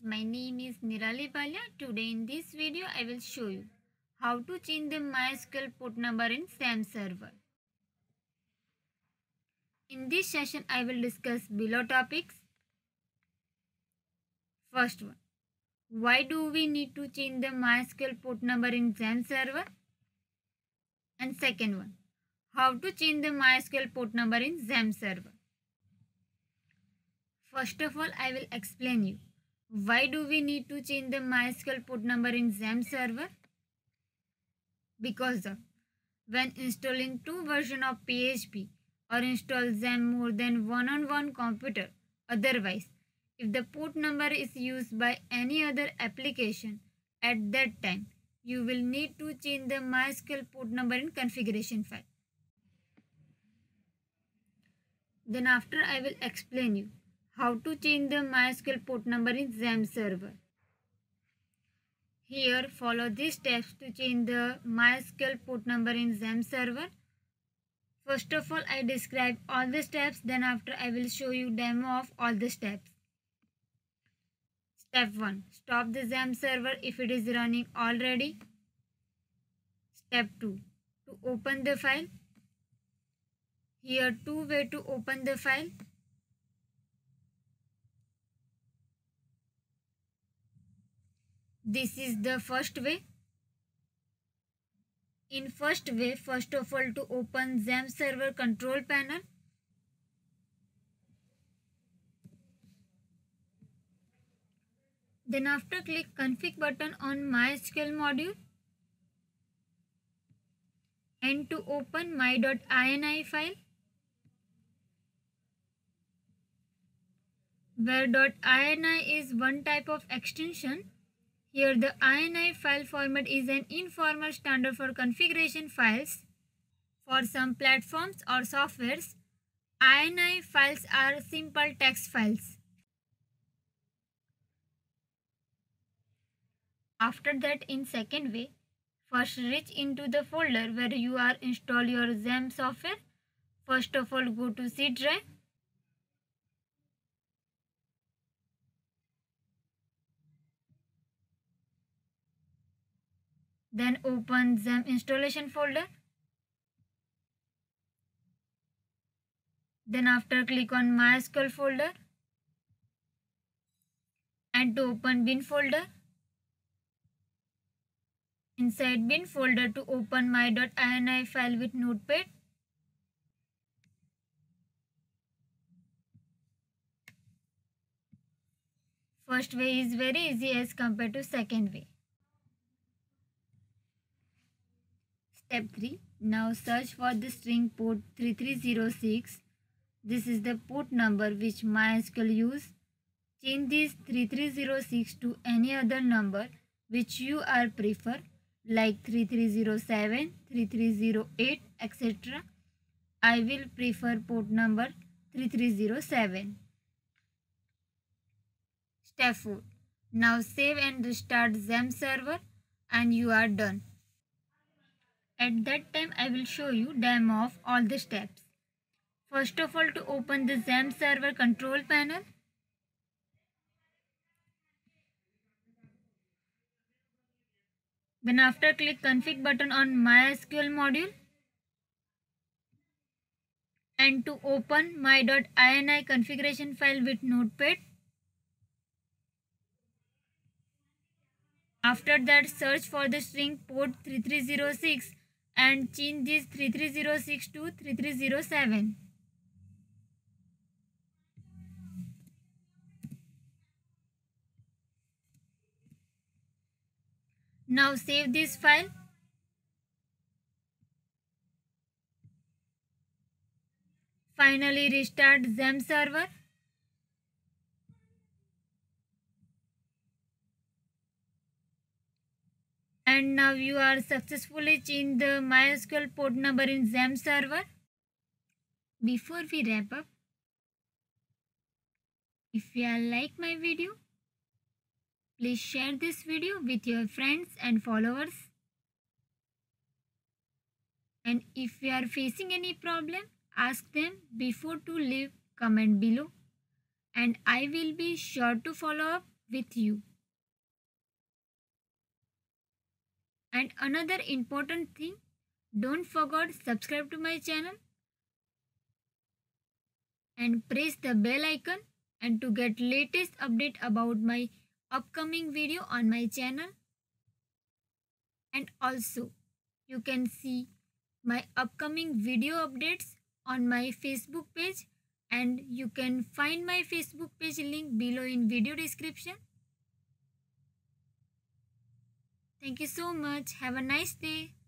my name is Nirali Balia. Today in this video I will show you how to change the MySQL port number in SAM server. In this session I will discuss below topics. First one, why do we need to change the MySQL port number in SAM server? And second one, how to change the MySQL port number in SAM server. First of all, I will explain you why do we need to change the MySQL port number in XAMPP server? Because of when installing two versions of PHP or install XAMPP more than one on one computer. Otherwise, if the port number is used by any other application at that time, you will need to change the MySQL port number in configuration file. Then after I will explain you how to change the MySQL port number in XAMPP server. Here follow these steps to change the MySQL port number in XAMPP server. First of all, I describe all the steps, then after I will show you demo of all the steps. Step 1. Stop the XAMPP server if it is running already. Step 2. To open the file. Here two ways to open the file. This is the first way. In first way, first of all to open XAMPP server control panel. Then after click config button on MySQL module and to open my.ini file where .ini is one type of extension. Here the INI file format is an informal standard for configuration files. For some platforms or softwares, INI files are simple text files. After that, in second way, first reach into the folder where you are install your XAMPP software. First of all, go to C drive. Then open XAMPP installation folder. Then after click on MySQL folder and to open bin folder. Inside bin folder to open my.ini file with notepad. First way is very easy as compared to second way. Step 3. Now search for the string port 3306. This is the port number which MySQL use. Change this 3306 to any other number which you are prefer, like 3307, 3308, etc. I will prefer port number 3307. Step 4. Now save and restart XAMPP server and you are done. At that time, I will show you demo of all the steps. First of all, to open the XAMPP server control panel. Then after click config button on MySQL module and to open my.ini configuration file with notepad. After that, search for the string port 3306 and change this 3306 to 3307. Now save this file. Finally restart XAMPP server. And now you are successfully changed the MySQL port number in XAMPP server. Before we wrap up, if you like my video, please share this video with your friends and followers. And if you are facing any problem, ask them before to leave comment below. And I will be sure to follow up with you. And another important thing, don't forget subscribe to my channel and press the bell icon and to get latest update about my upcoming video on my channel. And also you can see my upcoming video updates on my Facebook page, and you can find my Facebook page link below in video description. Thank you so much. Have a nice day.